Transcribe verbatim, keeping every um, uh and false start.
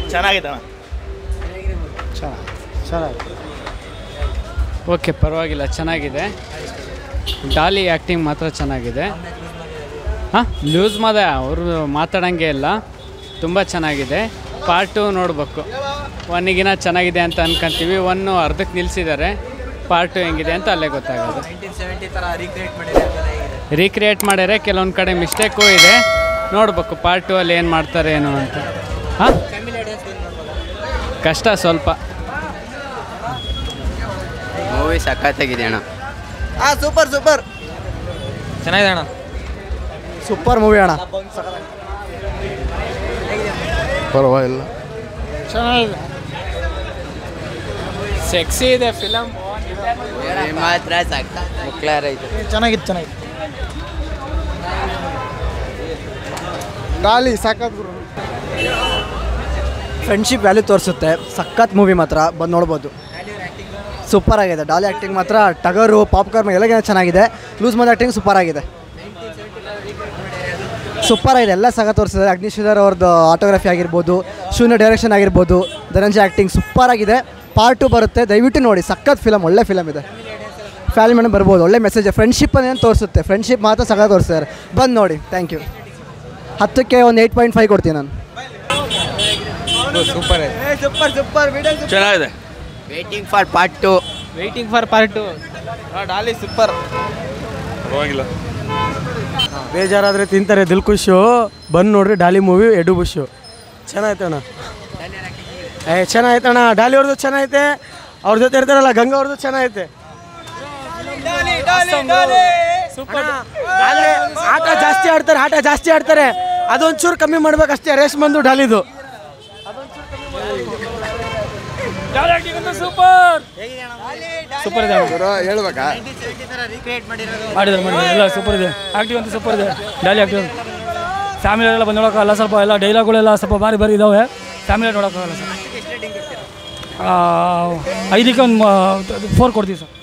ಚೆನ್ನಾಗಿದೆ ಚೆನ್ನಾಗಿದೆ. ಓಕೆ, ಪರವಾಗಿಲ್ಲ, ಚೆನ್ನಾಗಿದೆ. ಡಾಲಿ ಆ್ಯಕ್ಟಿಂಗ್ ಮಾತ್ರ ಚೆನ್ನಾಗಿದೆ. ಹಾಂ, ಲೂಸ್ ಮಾದ ಅವರು ಮಾತಾಡೋಂಗೆ ಇಲ್ಲ, ತುಂಬ ಚೆನ್ನಾಗಿದೆ. ಪಾರ್ಟ್ ಟು ನೋಡಬೇಕು. ಒನ್ನಿಗಿನ ಚೆನ್ನಾಗಿದೆ ಅಂತ ಅನ್ಕೊಂತೀವಿ, ಒನ್ನು ಅರ್ಧಕ್ಕೆ ನಿಲ್ಲಿಸಿದ್ದಾರೆ. ಪಾರ್ಟ್ ಟು ಹೆಂಗಿದೆ ಅಂತ ಅಲ್ಲೇ ಗೊತ್ತಾಗೋದು. ರೀಕ್ರಿಯೇಟ್ ಮಾಡ್ಯಾರೆ, ಕೆಲವೊಂದು ಕಡೆ ಮಿಸ್ಟೇಕು ಇದೆ. ನೋಡ್ಬೇಕು ಪಾರ್ಟ್ ಟು ಅಲ್ಲಿ ಏನು ಮಾಡ್ತಾರೆ ಏನು ಅಂತ. ಹಾಂ, ಕಷ್ಟ ಸ್ವಲ್ಪ. ಮೂವಿ ಸಖತ್ತಾಗಿದೆ ಅಣ್ಣ. ಹಾಂ, ಸೂಪರ್ ಸೂಪರ್ ಚೆನ್ನಾಗಿದೆ ಅಣ್ಣ. ಸೂಪರ್ ಮೂವಿ ಅಣ್ಣ. ಪರವಾಗಿಲ್ಲ, ಚೆನ್ನಾಗಿದೆ. ಸೆಕ್ಸಿ ಇದೆ ಫಿಲಮ್ ಮಾತ್ರ ಸಖತ್ ಐತೆ. ಚೆನ್ನಾಗಿತ್ತು ಚೆನ್ನಾಗಿತ್ತು. ಡಾಲಿ ಸಖತ್ ಗುರು. ಫ್ರೆಂಡ್ಶಿಪ್ ವ್ಯಾಲ್ಯೂ ತೋರಿಸುತ್ತೆ. ಸಖತ್ ಮೂವಿ ಮಾತ್ರ ಬಂದು ನೋಡ್ಬೋದು. ಸೂಪರ್ ಆಗಿದೆ. ಡಾಲಿ ಆ್ಯಕ್ಟಿಂಗ್ ಮಾತ್ರ ಟಗರು, ಪಾಪ್ಕಾರ್ನ್ ಎಲ್ಲ ಚೆನ್ನಾಗಿದೆ. ಲೂಸ್ ಮಾದ ಆ್ಯಕ್ಟಿಂಗ್ ಸೂಪರ್ ಆಗಿದೆ. ಸೂಪರ್ ಆಗಿದೆ, ಎಲ್ಲ ಸಖತ್ ತೋರಿಸಿದ್ದಾರೆ. ಅಗ್ನಿಶ್ರೀಧರ್ ಅವ್ರದ್ದು ಆಟೋಗ್ರಫಿ ಆಗಿರ್ಬೋದು, ಶೂನ್ಯ ಡೈರೆಕ್ಷನ್ ಆಗಿರ್ಬೋದು, ಧನಂಜಯ ಆ್ಯಕ್ಟಿಂಗ್ ಸೂಪರ್ ಆಗಿದೆ. ಪಾರ್ಟ್ ಟು ಬರುತ್ತೆ, ದಯವಿಟ್ಟು ನೋಡಿ. ಸಖತ್ ಫಿಲಮ್, ಒಳ್ಳೆ ಫಿಲಮ್ ಇದೆ. ಫ್ಯಾಮಿಲಿ ಮೇಲೆ ಬರ್ಬೋದು. ಒಳ್ಳೆ ಮೆಸೇಜ್, ಫ್ರೆಂಡ್ಶಿಪ್ ಏನು ತೋರಿಸುತ್ತೆ. ಫ್ರೆಂಡ್ಶಿಪ್ ಮಾತ್ರ ಸಖತ್ ತೋರಿಸ್ತಾರೆ. ಬಂದು ನೋಡಿ. Thank you. ಹತ್ತಕ್ಕೆ ಒಂದು ಏಯ್ಟ್ ಪಾಯಿಂಟ್ ಫೈವ್ ಕೊಡ್ತೀನಿ ನಾನು. ಸೂಪರ್ ಸೂಪರ್ ಸೂಪರ್ ಚೆನ್ನಾಗಿದೆ. Waiting for part two. Waiting for part two. Daali super. ಪರವಾಗಿಲ್ಲ. ಬೇಜಾರಾದರೆ ತಿಂತಾರೆ ದಿಲ್ ಖುಷು. ಬಂದು ನೋಡ್ರಿ ಡಾಲಿ ಮೂವಿ, ಎಡು ಬುಷು. ಚೆನ್ನಾಯ್ತಣ್ಣ. ಏ ಚೆನ್ನಾಯ್ತಣ್ಣ. ಡಾಲಿ ಅವ್ರದ್ದು ಚೆನ್ನಾಗೈತೆ. ಅವ್ರ ಜೊತೆ ಇರ್ತಾರಲ್ಲ ಗಂಗಾ ಅವ್ರದ್ದು ಚೆನ್ನಾಗೈತೆ. ಆಟ ಜಾಸ್ತಿ ಆಡ್ತಾರೆ, ಆಟ ಜಾಸ್ತಿ ಆಡ್ತಾರೆ. ಅದೊಂಚೂರು ಕಮ್ಮಿ ಮಾಡ್ಬೇಕಷ್ಟೇ ರೇಸ್ ಬಂದು ಡಾಲಿದು. ಸೂಪರ್ ಸೂಪರ್ ಇದೆ. ಹೇಳ್ಬೇಕಾ? ಮಾಡಿದ್ದಾರೆ ಮಾಡಿದ್ದಾರೆ ಎಲ್ಲ ಸೂಪರ್ ಇದೆ. ಆ್ಯಕ್ಟಿವ್ ಅಂತ ಸೂಪರ್ ಇದೆ. ಡೈಲಿ ಆ್ಯಕ್ಟಿವ್ ಫ್ಯಾಮಿಲಿ ಎಲ್ಲ ಬಂದು ನೋಡೋಕ್ಕಾಗಲ್ಲ. ಸ್ವಲ್ಪ ಎಲ್ಲ ಡೈಲಾಗ್ಗಳೆಲ್ಲ ಸ್ವಲ್ಪ ಬಾರಿ ಬಾರಿ ಇದ್ದಾವೆ. ಫ್ಯಾಮಿಲಿ ನೋಡೋಕ್ಕಾಗಲ್ಲ ಸರ್. ಐದಕ್ಕೆ ಒಂದು ಫೋರ್ ಕೊಡ್ತೀವಿ ಸರ್.